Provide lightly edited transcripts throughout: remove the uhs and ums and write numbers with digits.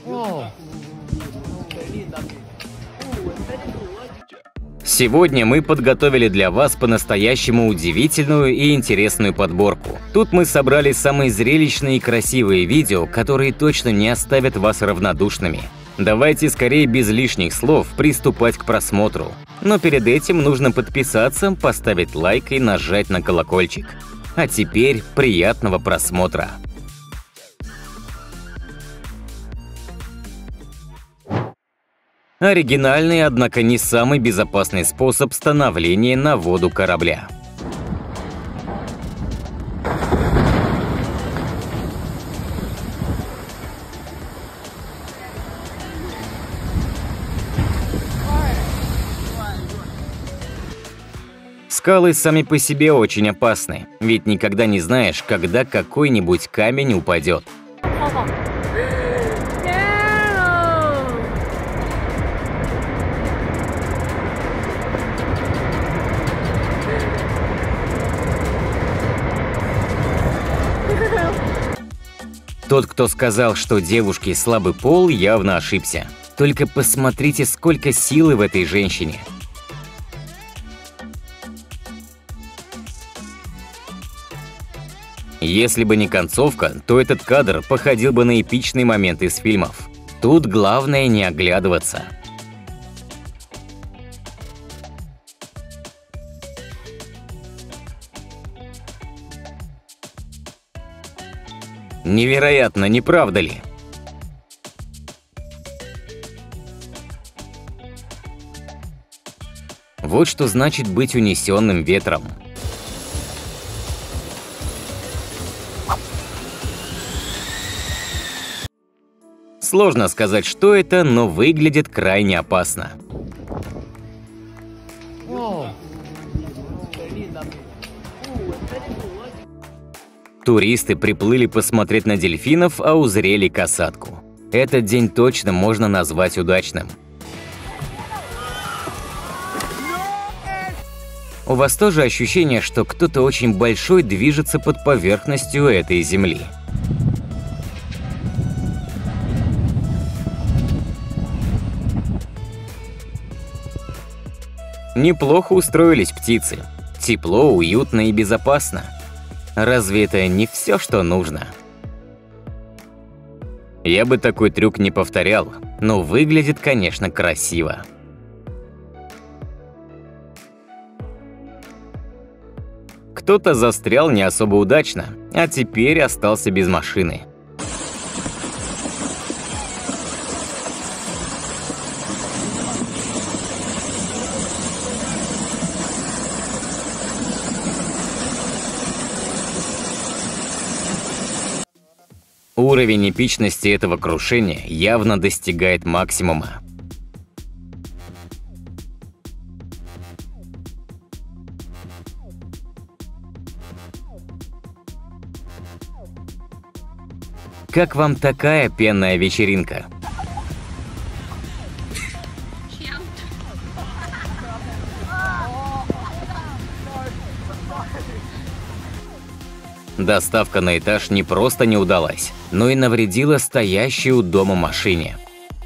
Сегодня мы подготовили для вас по-настоящему удивительную и интересную подборку. Тут мы собрали самые зрелищные и красивые видео, которые точно не оставят вас равнодушными. Давайте скорее без лишних слов приступать к просмотру. Но перед этим нужно подписаться, поставить лайк и нажать на колокольчик. А теперь приятного просмотра! Оригинальный, однако не самый безопасный способ становления на воду корабля. Скалы сами по себе очень опасны, ведь никогда не знаешь, когда какой-нибудь камень упадет. Тот, кто сказал, что девушки слабый пол, явно ошибся. Только посмотрите, сколько силы в этой женщине. Если бы не концовка, то этот кадр походил бы на эпичный момент из фильмов. Тут главное не оглядываться. Невероятно, не правда ли? Вот что значит быть унесенным ветром. Сложно сказать, что это, но выглядит крайне опасно. Туристы приплыли посмотреть на дельфинов, а узрели касатку. Этот день точно можно назвать удачным. У вас тоже ощущение, что кто-то очень большой движется под поверхностью этой земли? Неплохо устроились птицы. Тепло, уютно и безопасно. Разве это не все, что нужно? Я бы такой трюк не повторял, но выглядит, конечно, красиво. Кто-то застрял не особо удачно, а теперь остался без машины. Уровень эпичности этого крушения явно достигает максимума. Как вам такая пенная вечеринка? Доставка на этаж не просто не удалась, но и навредила стоящей у дома машине.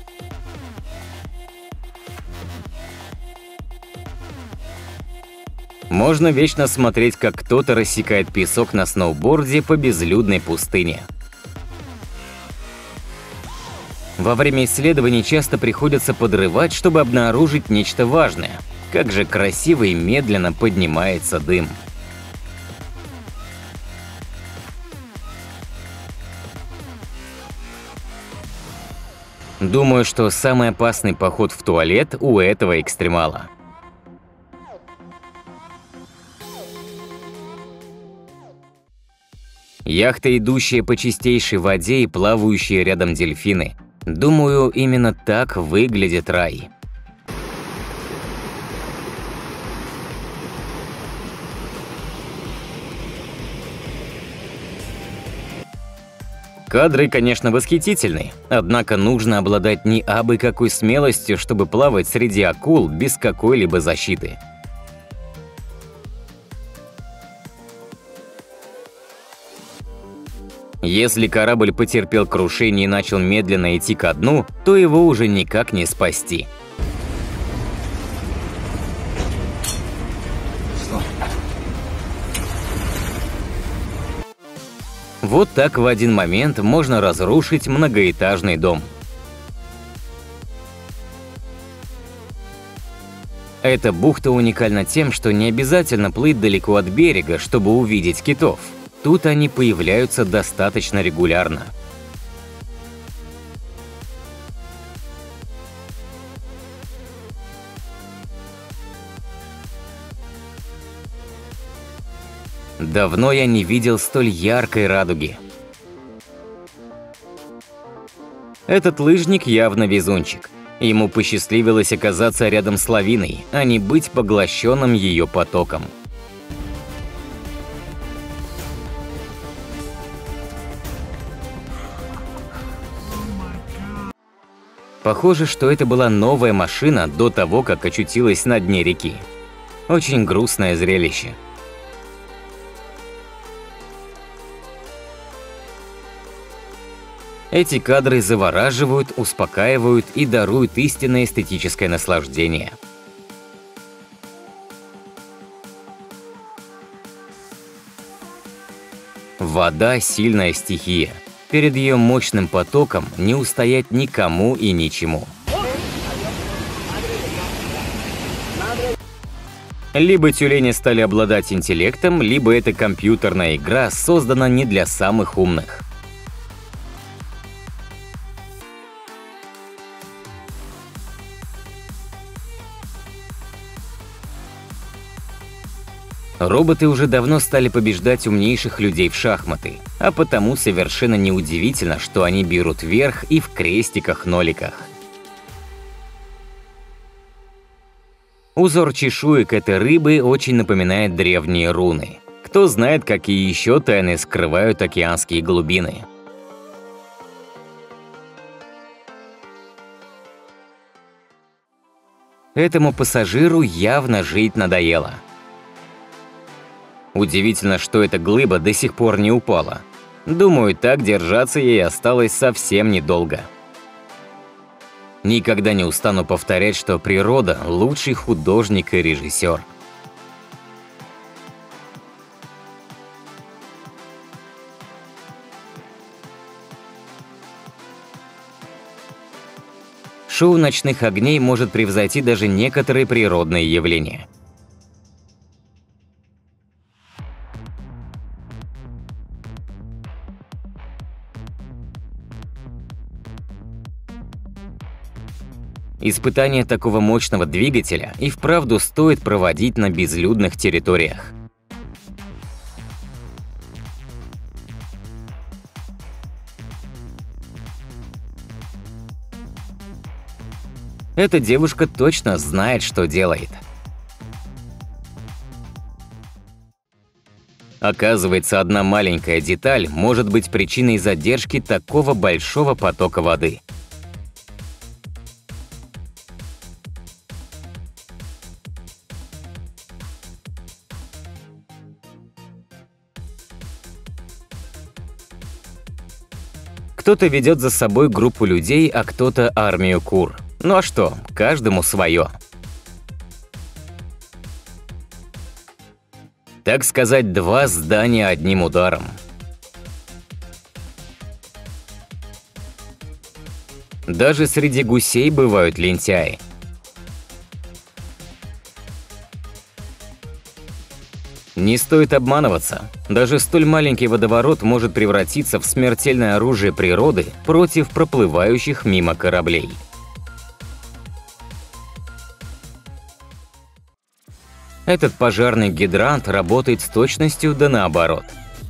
Можно вечно смотреть, как кто-то рассекает песок на сноуборде по безлюдной пустыне. Во время исследований часто приходится подрывать, чтобы обнаружить нечто важное. Как же красиво и медленно поднимается дым. Думаю, что самый опасный поход в туалет у этого экстремала. Яхта, идущая по чистейшей воде и плавающие рядом дельфины. Думаю, именно так выглядит рай. Кадры, конечно, восхитительны, однако нужно обладать не абы какой смелостью, чтобы плавать среди акул без какой-либо защиты. Если корабль потерпел крушение и начал медленно идти ко дну, то его уже никак не спасти. Вот так в один момент можно разрушить многоэтажный дом. Эта бухта уникальна тем, что не обязательно плыть далеко от берега, чтобы увидеть китов. Тут они появляются достаточно регулярно. Давно я не видел столь яркой радуги. Этот лыжник явно везунчик. Ему посчастливилось оказаться рядом с лавиной, а не быть поглощенным ее потоком. Похоже, что это была новая машина до того, как очутилась на дне реки. Очень грустное зрелище. Эти кадры завораживают, успокаивают и даруют истинное эстетическое наслаждение. Вода – сильная стихия. Перед ее мощным потоком не устоять никому и ничему. Либо тюлени стали обладать интеллектом, либо эта компьютерная игра создана не для самых умных. Роботы уже давно стали побеждать умнейших людей в шахматы, а потому совершенно неудивительно, что они берут верх и в крестиках-ноликах. Узор чешуек этой рыбы очень напоминает древние руны. Кто знает, какие еще тайны скрывают океанские глубины. Этому пассажиру явно жить надоело. Удивительно, что эта глыба до сих пор не упала. Думаю, так держаться ей осталось совсем недолго. Никогда не устану повторять, что природа – лучший художник и режиссер. Шоу ночных огней может превзойти даже некоторые природные явления. Испытания такого мощного двигателя и вправду стоит проводить на безлюдных территориях. Эта девушка точно знает, что делает. Оказывается, одна маленькая деталь может быть причиной задержки такого большого потока воды. Кто-то ведет за собой группу людей, а кто-то армию кур. Ну а что, каждому свое. Так сказать, два здания одним ударом. Даже среди гусей бывают лентяи. Не стоит обманываться. Даже столь маленький водоворот может превратиться в смертельное оружие природы против проплывающих мимо кораблей. Этот пожарный гидрант работает с точностью да наоборот.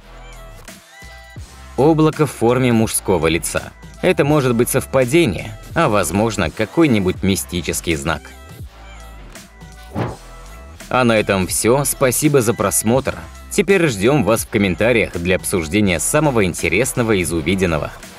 Облако в форме мужского лица. Это может быть совпадение, а возможно какой-нибудь мистический знак. А на этом все. Спасибо за просмотр. Теперь ждем вас в комментариях для обсуждения самого интересного из увиденного.